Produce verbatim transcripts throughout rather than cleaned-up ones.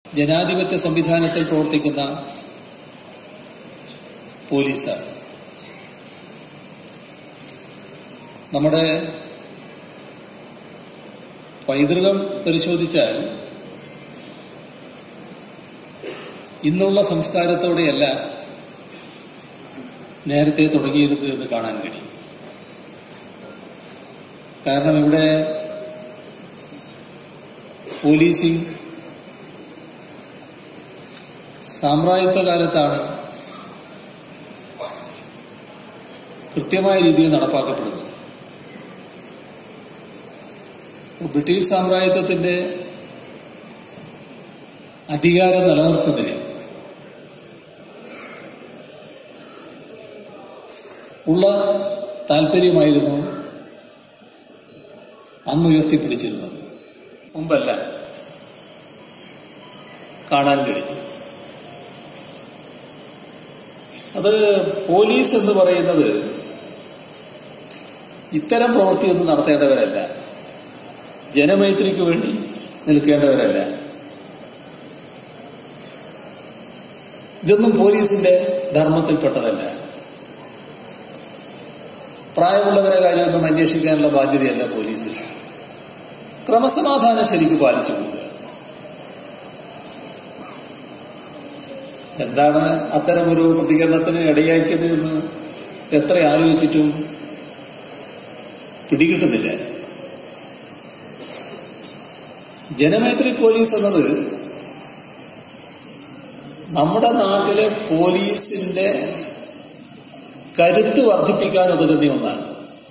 ജനാധിപത്യ സംവിധാനത്തിൽ പ്രവർത്തിക്കുന്ന പോലീസാണ്. നമ്മുടെ പൈതൃകം പരിശോധിച്ചാൽ ഇന്നുള്ള സംസ്കാരത്തോടെയല്ല നേരത്തെ തുടങ്ങിയിരുന്നത് എന്ന് കാണാൻ കഴിയും. കാരണം ഇവിടെ പോലീസിംഗ് സാമ്രാജ്യത്വ കാലത്താണ് കൃത്യമായ രീതിയിൽ നടപ്പാക്കപ്പെടുന്നത്. ബ്രിട്ടീഷ് സാമ്രാജ്യത്വത്തിന്റെ അധികാരം നിലനിർത്തുന്നതിന് ഉള്ള താല്പര്യമായിരുന്നു അന്ന് ഉയർത്തിപ്പിടിച്ചിരുന്നത്. മുമ്പല്ല കാണാൻ കഴിഞ്ഞു. അത് പോലീസ് എന്ന് പറയുന്നത് ഇത്തരം പ്രവൃത്തിയൊന്നും നടത്തേണ്ടവരല്ല, ജനമൈത്രിക്ക് വേണ്ടി നിൽക്കേണ്ടവരല്ല. ഇതൊന്നും പോലീസിന്റെ ധർമ്മത്തിൽപ്പെട്ടതല്ല. പ്രായമുള്ളവരെ കാര്യമൊന്നും അന്വേഷിക്കാനുള്ള ബാധ്യതയല്ല പോലീസിന്. ക്രമസമാധാനം ശരിക്കും പാലിച്ചു കൊടുക്കുക. എന്താണ് അത്തരമൊരു പ്രതികരണത്തിന് ഇടയാക്കിയത് എന്ന് എത്ര ആലോചിച്ചിട്ടും പിടികിട്ടുന്നില്ല. ജനമൈത്രി പോലീസ് എന്നത് നമ്മുടെ നാട്ടിലെ പോലീസിന്റെ കരുത്ത് വർദ്ധിപ്പിക്കാൻ ഉതകുന്ന ഒന്നാണ്.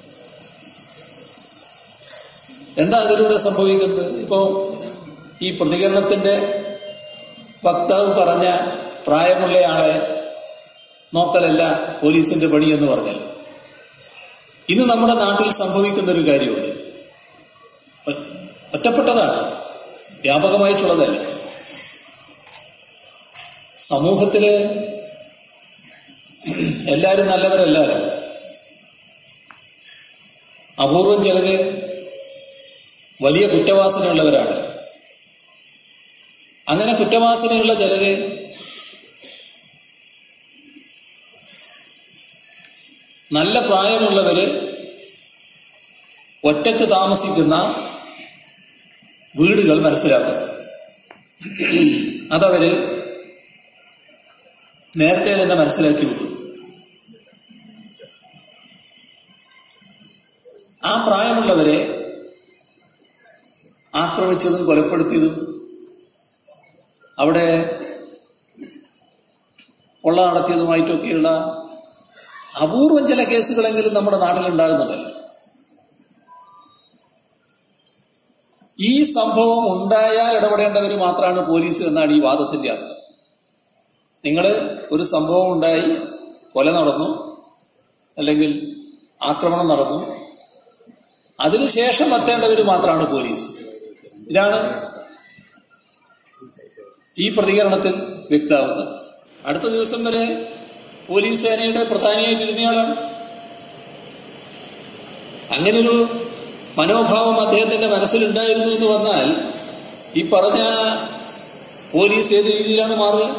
എന്താ അതിലൂടെ സംഭവിക്കുന്നത്? ഇപ്പോ ഈ പ്രതികരണത്തിന്റെ വക്താവ് പറഞ്ഞ പ്രായമുള്ളയാളെ നോക്കലല്ല പോലീസിന്റെ പണി എന്ന് പറഞ്ഞല്ലോ. ഇന്ന് നമ്മുടെ നാട്ടിൽ സംഭവിക്കുന്ന ഒരു കാര്യമുണ്ട്. ഒറ്റപ്പെട്ടതാണ്, വ്യാപകമായിട്ടുള്ളതല്ല. സമൂഹത്തില് എല്ലാവരും നല്ലവരെല്ലാവരും, അപൂർവം ചിലര് വലിയ കുറ്റവാസനയുള്ളവരാണ്. അങ്ങനെ കുറ്റവാസനയുള്ള ചിലര് നല്ല പ്രായമുള്ളവര് ഒറ്റക്ക് താമസിക്കുന്ന വീടുകൾ മനസ്സിലാക്കുന്നു. അതവര് നേരത്തെ തന്നെ മനസ്സിലാക്കി വെക്കും. ആ പ്രായമുള്ളവരെ ആക്രമിച്ചതും കൊലപ്പെടുത്തിയതും അവിടെ കൊള്ള നടത്തിയതുമായിട്ടൊക്കെയുള്ള അപൂർവം ചില കേസുകളെങ്കിലും നമ്മുടെ നാട്ടിലുണ്ടാകുന്നതല്ല. ഈ സംഭവം ഉണ്ടായാൽ ഇടപെടേണ്ടവർ മാത്രമാണ് പോലീസ് എന്നാണ് ഈ വാദത്തിന്റെ അർത്ഥം. നിങ്ങൾ ഒരു സംഭവം ഉണ്ടായി, കൊല നടന്നു അല്ലെങ്കിൽ ആക്രമണം നടന്നു, അതിനുശേഷം എത്തേണ്ടവർ മാത്രമാണ് പോലീസ്. ഇതാണ് ഈ പ്രതികരണത്തിൽ വ്യക്തമാവുന്നത്. അടുത്ത ദിവസം വരെ പോലീസ് സേനയുടെ പ്രധാനിയായിട്ടിരുന്നയാളാണ്. അങ്ങനൊരു മനോഭാവം അദ്ദേഹത്തിന്റെ മനസ്സിലുണ്ടായിരുന്നു എന്ന് വന്നാൽ ഈ പറഞ്ഞ പോലീസ് ഏത് രീതിയിലാണ് മാറുക?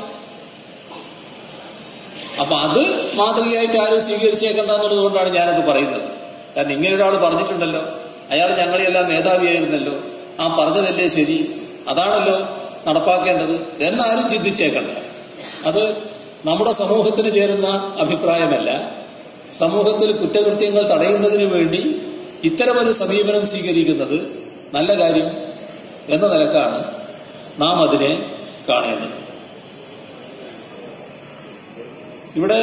അപ്പൊ അത് മാതൃകയായിട്ട് ആരും സ്വീകരിച്ചേക്കണ്ട എന്നുള്ളത് കൊണ്ടാണ് ഞാനത് പറയുന്നത്. കാരണം ഇങ്ങനെ ഒരാൾ പറഞ്ഞിട്ടുണ്ടല്ലോ, അയാൾ ഞങ്ങളെല്ലാം മേധാവിയായിരുന്നല്ലോ, ആ പറഞ്ഞതല്ലേ ശരി, അതാണല്ലോ നടപ്പാക്കേണ്ടത് എന്നാരും ചിന്തിച്ചേക്കണ്ട. അത് നമ്മുടെ സമൂഹത്തിന് ചേരുന്ന അഭിപ്രായമല്ല. സമൂഹത്തിൽ കുറ്റകൃത്യങ്ങൾ തടയുന്നതിന് വേണ്ടി ഇത്തരമൊരു സമീപനം സ്വീകരിക്കുന്നത് നല്ല കാര്യം എന്ന നിലക്കാണ് നാം അതിനെ കാണേണ്ടത്. ഇവിടെ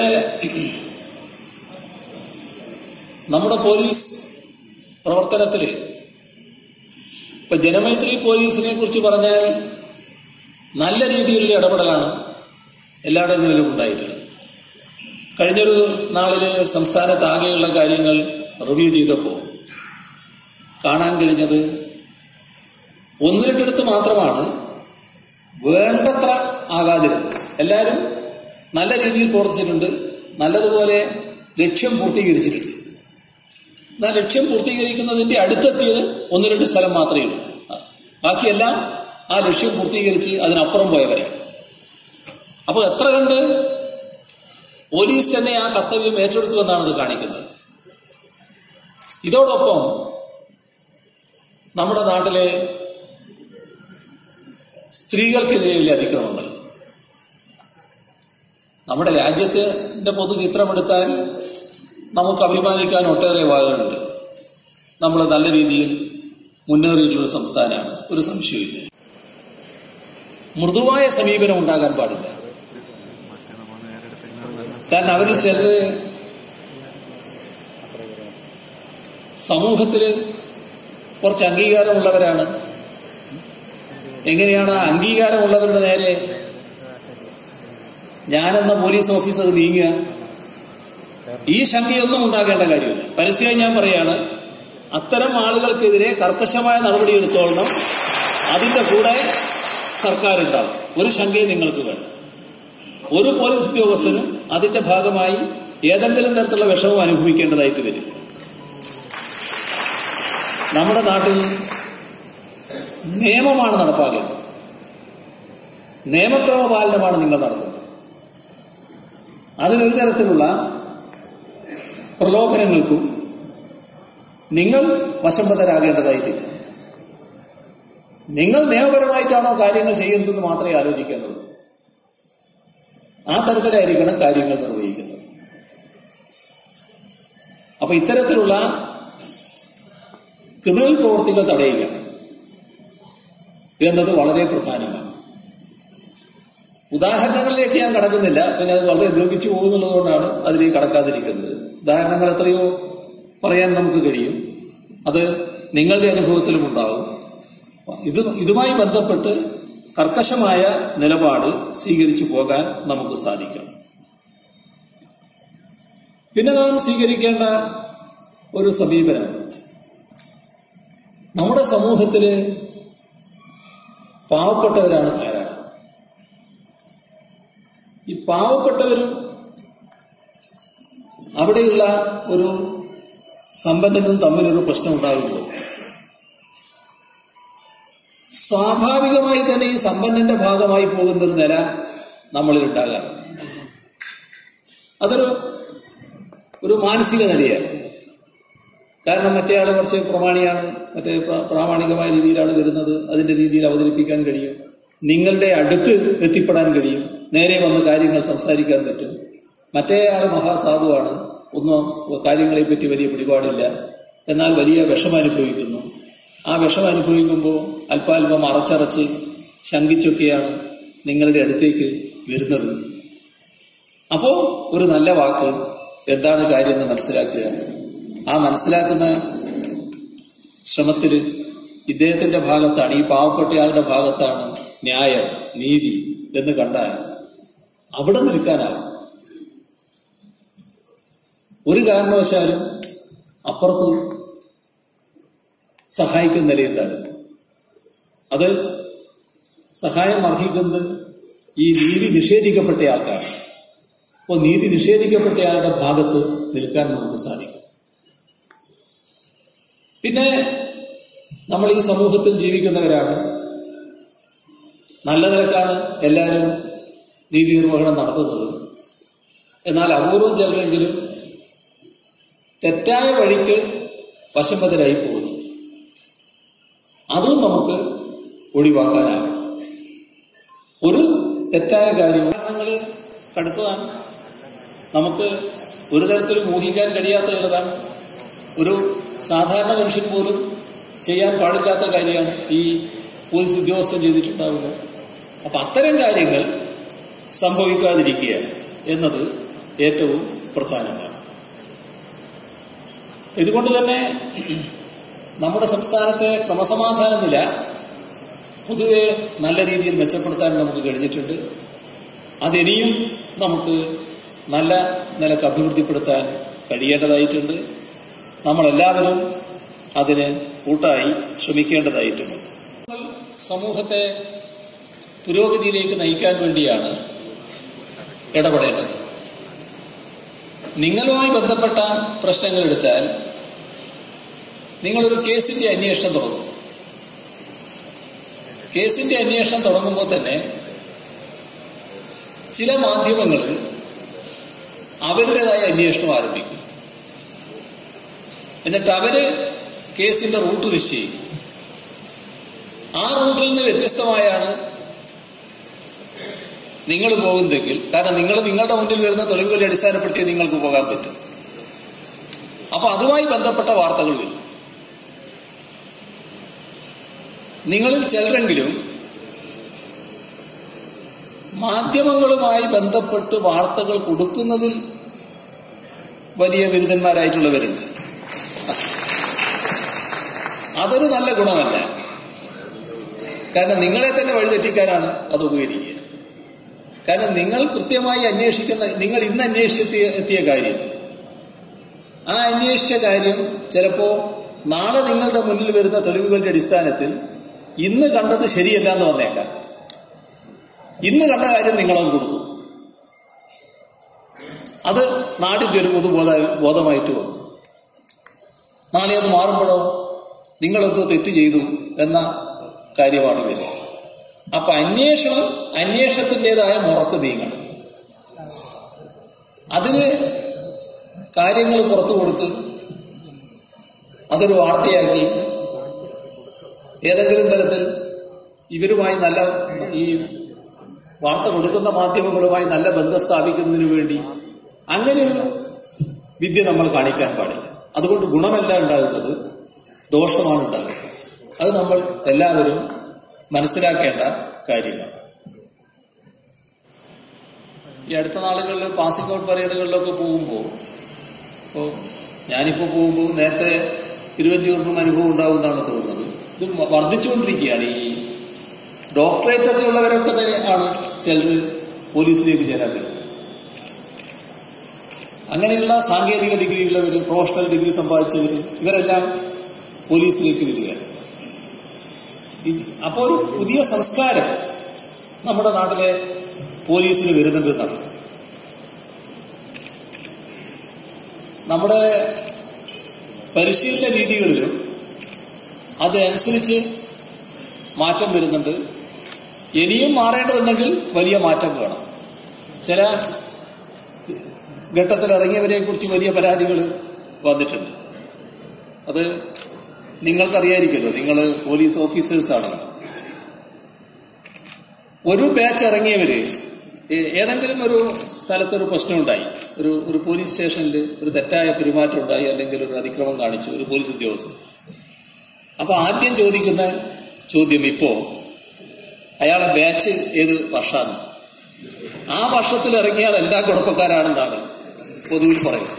നമ്മുടെ പോലീസ് പ്രവർത്തനത്തില് ഇപ്പൊ ജനമൈത്രി പോലീസിനെ കുറിച്ച് പറഞ്ഞാൽ നല്ല രീതിയിലുള്ള ഇടപെടലാണ് എല്ലായിടങ്ങളിലും ഉണ്ടായിട്ടുള്ളത്. കഴിഞ്ഞൊരു നാളില് സംസ്ഥാനത്താകെയുള്ള കാര്യങ്ങൾ റിവ്യൂ ചെയ്തപ്പോൾ കാണാൻ കഴിഞ്ഞത് ഒന്ന് രണ്ടിടത്ത് മാത്രമാണ് വേണ്ടത്ര ആകാതിരുന്നത്. എല്ലാവരും നല്ല രീതിയിൽ പ്രവർത്തിച്ചിട്ടുണ്ട്, നല്ലതുപോലെ ലക്ഷ്യം പൂർത്തീകരിച്ചിട്ടുണ്ട്. എന്നാൽ ലക്ഷ്യം പൂർത്തീകരിക്കുന്നതിന്റെ അടുത്തെത്തിയത് ഒന്ന് രണ്ട് സ്ഥലം മാത്രമേ ഉള്ളൂ. ബാക്കിയെല്ലാം ആ ലക്ഷ്യം പൂർത്തീകരിച്ച് അതിനപ്പുറം പോയവരാണ്. അപ്പൊ എത്ര കണ്ട് പോലീസ് തന്നെ ആ കർത്തവ്യം ഏറ്റെടുത്തു എന്നാണ് ഇത് കാണിക്കുന്നത്. ഇതോടൊപ്പം നമ്മുടെ നാട്ടിലെ സ്ത്രീകൾക്കെതിരെയുള്ള അതിക്രമങ്ങൾ, നമ്മുടെ രാജ്യത്തിന്റെ പൊതുചിത്രമെടുത്താൽ നമുക്ക് അഭിമാനിക്കാൻ ഒട്ടേറെ വാക്കുകളുണ്ട്. നമ്മൾ നല്ല രീതിയിൽ മുന്നേറിയിട്ടുള്ള സംസ്ഥാനമാണ്, ഒരു സംശയമില്ല. മൃദുവായ സമീപനം ഉണ്ടാകാൻ പാടില്ല. കാരണം അവരിൽ ചിലര് സമൂഹത്തില് കുറച്ച് അംഗീകാരമുള്ളവരാണ്. എങ്ങനെയാണ് ആ അംഗീകാരമുള്ളവരുടെ നേരെ ഞാനെന്ന പോലീസ് ഓഫീസർ നീങ്ങുക? ഈ ശങ്കയൊന്നും ഉണ്ടാകേണ്ട കാര്യമില്ല. പരസ്യമായി ഞാൻ പറയാണ്, അത്തരം ആളുകൾക്കെതിരെ കർക്കശമായ നടപടിയെടുത്തോളണം. അതിന്റെ കൂടെ സർക്കാർ ഉണ്ടാവും. ഒരു ശങ്കയും നിങ്ങൾക്ക് വേണം. ഒരു പോലീസ് ഉദ്യോഗസ്ഥനും അതിന്റെ ഭാഗമായി ഏതെങ്കിലും തരത്തിലുള്ള വിഷമം അനുഭവിക്കേണ്ടതായിട്ട് വരില്ല. നമ്മുടെ നാട്ടിൽ നിയമമാണ് നടപ്പാക്കേണ്ടത്. നിയമക്രമ പാലനമാണ് നിങ്ങൾ നടത്തുന്നത്. അതിനൊരു തരത്തിലുള്ള പ്രലോഭനങ്ങൾക്കും നിങ്ങൾ വശംവദരാകേണ്ടതായിട്ടില്ല. നിങ്ങൾ നിയമപരമായിട്ടാണോ കാര്യങ്ങൾ ചെയ്യുന്നതെന്ന് മാത്രമേ ആലോചിക്കേണ്ടത്. ആ തരത്തിലായിരിക്കണം കാര്യങ്ങൾ നിർവഹിക്കുന്നത്. അപ്പൊ ഇത്തരത്തിലുള്ള ക്രിമിനൽ പ്രവൃത്തികൾ തടയുക എന്നത് വളരെ പ്രധാനമാണ്. ഉദാഹരണങ്ങളിലേക്ക് ഞാൻ കടക്കുന്നില്ല, പിന്നെ അത് വളരെ ദീർഘിച്ചു പോകുന്നുള്ളത് കൊണ്ടാണ് അതിലേക്ക് കടക്കാതിരിക്കുന്നത്. ഉദാഹരണങ്ങൾ എത്രയോ പറയാൻ നമുക്ക് കഴിയും. അത് നിങ്ങളുടെ അനുഭവത്തിലും ഉണ്ടാവും. ഇത് ഇതുമായി ബന്ധപ്പെട്ട് കർക്കശമായ നിലപാട് സ്വീകരിച്ചു പോകാൻ നമുക്ക് സാധിക്കണം. പിന്നെ നാം സ്വീകരിക്കേണ്ട ഒരു സമീപനം, നമ്മുടെ സമൂഹത്തില് പാവപ്പെട്ടവരാണ് ധാരാളം. ഈ പാവപ്പെട്ടവരും അവിടെയുള്ള ഒരു സമ്പന്നനും തമ്മിലൊരു പ്രശ്നം ഉണ്ടാകുമ്പോൾ സ്വാഭാവികമായി തന്നെ ഈ സമ്പന്നന്റെ ഭാഗമായി പോകുന്നൊരു നില നമ്മളിൽ ഉണ്ടാകാറ്. അതൊരു ഒരു മാനസിക നിലയാണ്. കാരണം മറ്റേ ആള് കുറച്ച് പ്രമാണിയാണ്, മറ്റേ പ്രാമാണികമായ രീതിയിലാണ് വരുന്നത്, അതിന്റെ രീതിയിൽ അവതരിപ്പിക്കാൻ കഴിയും, നിങ്ങളുടെ അടുത്ത് എത്തിപ്പെടാൻ കഴിയും, നേരെ വന്ന് കാര്യങ്ങൾ സംസാരിക്കാൻ പറ്റും. മറ്റേ ആള് മഹാസാധുവാണ്, ഒന്നും കാര്യങ്ങളെ പറ്റി വലിയ പിടിപാടില്ല, എന്നാൽ വലിയ വിഷമം അനുഭവിക്കുന്നു. ആ വിഷമം അനുഭവിക്കുമ്പോൾ അല്പാൽപം അറച്ചറച്ച് ശങ്കിച്ചൊക്കെയാണ് നിങ്ങളുടെ അടുത്തേക്ക് വരുന്നത്. അപ്പോ ഒരു നല്ല വാക്ക് എന്താണ് കാര്യം എന്ന് മനസ്സിലാക്കുക. ആ മനസ്സിലാക്കുന്ന ശ്രമത്തിൽ ഇദ്ദേഹത്തിന്റെ ഭാഗത്താണ്, ഈ പാവപ്പെട്ടയാളുടെ ഭാഗത്താണ് ന്യായം, നീതി എന്ന് കണ്ടാൽ അവിടെ നിൽക്കാനാവും. ഒരു കാരണവശാലും അപ്പുറത്ത് സഹായിക്കുന്ന നിലയുണ്ടാകും. അത് സഹായം അർഹിക്കുന്നത് ഈ നീതി നിഷേധിക്കപ്പെട്ട ആൾക്കാണ്. അപ്പോൾ നീതി നിഷേധിക്കപ്പെട്ടയാളുടെ ഭാഗത്ത് നിൽക്കാൻ നമുക്ക് സാധിക്കും. പിന്നെ നമ്മൾ ഈ സമൂഹത്തിൽ ജീവിക്കുന്നവരാണ്. നല്ല നിലക്കാണ് എല്ലാവരും നീതി നിർവഹണം നടത്തുന്നത്. എന്നാൽ അപൂർവം ചിലരെങ്കിലും തെറ്റായ വഴിക്ക് വശംവദരായി പോകുന്നു. അതും നമുക്ക് ഒഴിവാക്കാനാവും. ഒരു തെറ്റായ കാര്യം കാരണങ്ങള് കടുത്തതാണ്. നമുക്ക് ഒരു തരത്തിലും ഊഹിക്കാൻ കഴിയാത്ത ചിലതാണ്. ഒരു സാധാരണ മനുഷ്യൻ പോലും ചെയ്യാൻ പാടില്ലാത്ത കാര്യമാണ് ഈ പോലീസ് ഉദ്യോഗസ്ഥൻ ചെയ്തിട്ടുണ്ടാവുക. അപ്പൊ അത്തരം കാര്യങ്ങൾ സംഭവിക്കാതിരിക്കുക എന്നത് ഏറ്റവും പ്രധാനമാണ്. ഇതുകൊണ്ട് തന്നെ നമ്മുടെ സംസ്ഥാനത്തെ ക്രമസമാധാന നില പൊതുവെ നല്ല രീതിയിൽ മെച്ചപ്പെടുത്താൻ നമുക്ക് കഴിഞ്ഞിട്ടുണ്ട്. അതിനിയും നമുക്ക് നല്ല നിലക്ക് അഭിവൃദ്ധിപ്പെടുത്താൻ കഴിയേണ്ടതായിട്ടുണ്ട്. നമ്മളെല്ലാവരും അതിന് കൂട്ടായി ശ്രമിക്കേണ്ടതായിട്ടുണ്ട്. സമൂഹത്തെ പുരോഗതിയിലേക്ക് നയിക്കാൻ വേണ്ടിയാണ് ഇടപെടേണ്ടത്. നിങ്ങളുമായി ബന്ധപ്പെട്ട പ്രശ്നങ്ങൾ എടുത്താൽ നിങ്ങളൊരു കേസിന്റെ അന്വേഷണം തുടങ്ങും. കേസിന്റെ അന്വേഷണം തുടങ്ങുമ്പോൾ തന്നെ ചില മാധ്യമങ്ങൾ അവരുടേതായ അന്വേഷണം ആരംഭിക്കും. എന്നിട്ട് അവര് കേസിന്റെ റൂട്ട് നിശ്ചയിക്കും. ആ റൂട്ടിൽ നിന്ന് വ്യത്യസ്തമായാണ് നിങ്ങൾ പോകുന്നതെങ്കിൽ, കാരണം നിങ്ങൾ നിങ്ങളുടെ മുന്നിൽ വരുന്ന തെളിവുകളെ അടിസ്ഥാനപ്പെടുത്തി നിങ്ങൾക്ക് പോകാൻ പറ്റും. അപ്പൊ അതുമായി ബന്ധപ്പെട്ട വാർത്തകൾ വരും. നിങ്ങളിൽ ചിലരെങ്കിലും മാധ്യമങ്ങളുമായി ബന്ധപ്പെട്ട് വാർത്തകൾ കൊടുക്കുന്നതിൽ വലിയ ബിരുദന്മാരായിട്ടുള്ളവരുണ്ട്. അതൊരു നല്ല ഗുണമല്ല. കാരണം നിങ്ങളെ തന്നെ വഴിതെറ്റിക്കാനാണ് അത് ഉപകരിക്കുക. കാരണം നിങ്ങൾ കൃത്യമായി അന്വേഷിക്കുന്ന, നിങ്ങൾ ഇന്ന് അന്വേഷിച്ചെത്തിയ എത്തിയ കാര്യം, ആ അന്വേഷിച്ച കാര്യം ചിലപ്പോ നാളെ നിങ്ങളുടെ മുന്നിൽ വരുന്ന തെളിവുകളുടെ അടിസ്ഥാനത്തിൽ ഇന്ന് കണ്ടത് ശരിയല്ല എന്ന് വന്നേക്കാം. ഇന്ന് കണ്ട കാര്യം നിങ്ങളും കൊടുത്തു, അത് നാടിന്റെ ഒരു പൊതുബോധ ബോധമായിട്ട് വന്നു. നാളെ അത് മാറുമ്പോഴോ നിങ്ങളെന്തോ തെറ്റ് ചെയ്തു എന്ന കാര്യമാണ് വരുന്നത്. അപ്പൊ അന്വേഷണം അന്വേഷണത്തിൻ്റെതായ മുറക്ക് നീങ്ങണം. അതിന് കാര്യങ്ങൾ പുറത്തു കൊടുത്ത് അതൊരു വാർത്തയാക്കി ഏതെങ്കിലും തരത്തിൽ ഇവരുമായി നല്ല, ഈ വാർത്ത കൊടുക്കുന്ന മാധ്യമങ്ങളുമായി നല്ല ബന്ധം സ്ഥാപിക്കുന്നതിന് വേണ്ടി അങ്ങനെയൊരു വിദ്യ നമ്മൾ കാണിക്കാൻ പാടില്ല. അതുകൊണ്ട് ഗുണമല്ല ഉണ്ടാകുന്നത്, ദോഷമാണ് ഉണ്ടാകുന്നത്. അത് നമ്മൾ എല്ലാവരും മനസ്സിലാക്കേണ്ട കാര്യമാണ്. ഈ അടുത്ത നാളുകളിൽ പാസിംഗ് ഔട്ട് പരേഡുകളിലൊക്കെ പോകുമ്പോൾ, ഇപ്പോൾ ഞാനിപ്പോൾ പോകുമ്പോൾ നേരത്തെ തിരുവഞ്ചൂരിനും അനുഭവം ഉണ്ടാവുമെന്നാണ് തോന്നുന്നത്. ഇത് വർദ്ധിച്ചുകൊണ്ടിരിക്കുകയാണ്. ഈ ഡോക്ടറേറ്റ് ഒക്കെ ഉള്ളവരൊക്കെ തന്നെയാണ് ചിലർ പോലീസിലേക്ക് ചേരാൻ പറ്റുന്നത്. അങ്ങനെയുള്ള സാങ്കേതിക ഡിഗ്രി ഉള്ളവർ, പ്രൊഫഷണൽ ഡിഗ്രി സമ്പാദിച്ചവർ, ഇവരെല്ലാം പോലീസിലേക്ക് വരികയാണ്. അപ്പോൾ ഒരു പുതിയ സംസ്കാരം നമ്മുടെ നാട്ടിലെ പോലീസിന് വരുന്നുണ്ടെന്നാണ്. നമ്മുടെ പരിശീലന രീതികളിലും അതനുസരിച്ച് മാറ്റം വരുന്നുണ്ട്. ഇനിയും മാറേണ്ടതുണ്ടെങ്കിൽ വലിയ മാറ്റം വേണം. ചില ഘട്ടത്തിൽ ഇറങ്ങിയവരെ കുറിച്ച് വലിയ പരാതികൾ വന്നിട്ടുണ്ട്. അത് നിങ്ങൾക്കറിയായിരിക്കുമല്ലോ, നിങ്ങൾ പോലീസ് ഓഫീസേഴ്സാണ്. ഒരു ബാച്ച് ഇറങ്ങിയവര് ഏതെങ്കിലും ഒരു സ്ഥലത്തൊരു പ്രശ്നമുണ്ടായി, ഒരു ഒരു പോലീസ് സ്റ്റേഷനിൽ ഒരു തെറ്റായ പെരുമാറ്റം ഉണ്ടായി, അല്ലെങ്കിൽ ഒരു അതിക്രമം കാണിച്ചു ഒരു പോലീസ് ഉദ്യോഗസ്ഥൻ. അപ്പൊ ആദ്യം ചോദിക്കുന്ന ചോദ്യം, ഇപ്പോ അയാളെ ബാച്ച് ഏത് വർഷമാണ്, ആ വർഷത്തിൽ ഇറങ്ങിയാൽ എല്ലാ കുഴപ്പക്കാരാണെന്നാണ് പൊതുവിൽ പറയുന്നത്.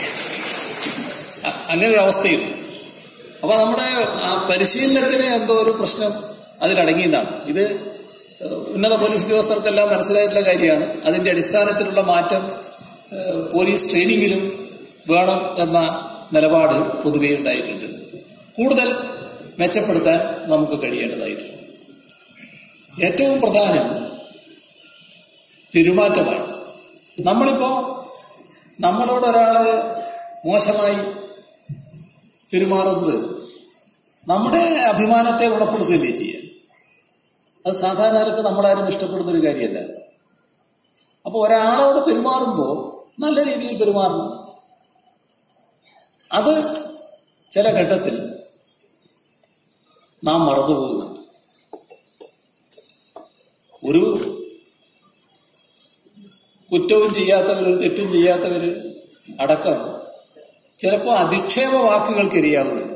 അങ്ങനെ ഒരു അവസ്ഥയുണ്ട്. അപ്പൊ നമ്മുടെ ആ പരിശീലനത്തിന് എന്തോ ഒരു പ്രശ്നം അതിലടങ്ങിയതാണ്. ഇത് ഉന്നത പോലീസ് ഉദ്യോഗസ്ഥർക്കെല്ലാം മനസ്സിലായിട്ടുള്ള കാര്യമാണ്. അതിന്റെ അടിസ്ഥാനത്തിലുള്ള മാറ്റം പോലീസ് ട്രെയിനിങ്ങിലും വേണം എന്ന നിലപാട് പൊതുവെ ഉണ്ടായിട്ടുണ്ട്. കൂടുതൽ മെച്ചപ്പെടുത്താൻ നമുക്ക് കഴിയേണ്ടതായിട്ടുണ്ട്. ഏറ്റവും പ്രധാനം പെരുമാറ്റമാണ്. നമ്മളിപ്പോ നമ്മളോട് ഒരാള് മോശമായി പെരുമാറുന്നത് നമ്മുടെ അഭിമാനത്തെ ഉറപ്പെടുത്തുകയല്ലേ ചെയ്യുക. അത് സാധാരണക്കാർക്ക് നമ്മളാരും ഇഷ്ടപ്പെടുന്ന ഒരു കാര്യമല്ല. അപ്പൊ ഒരാളോട് പെരുമാറുമ്പോൾ നല്ല രീതിയിൽ പെരുമാറണം. അത് ചില ഘട്ടത്തിൽ നാം മറന്നുപോകുന്നുണ്ട്. ഒരു കുറ്റവും ചെയ്യാത്തവർ, ഒരു തെറ്റും ചെയ്യാത്തവർ അടക്കം ചിലപ്പോൾ അധിക്ഷേപ വാക്കുകൾക്ക് ഇരയാവുന്നുണ്ട്.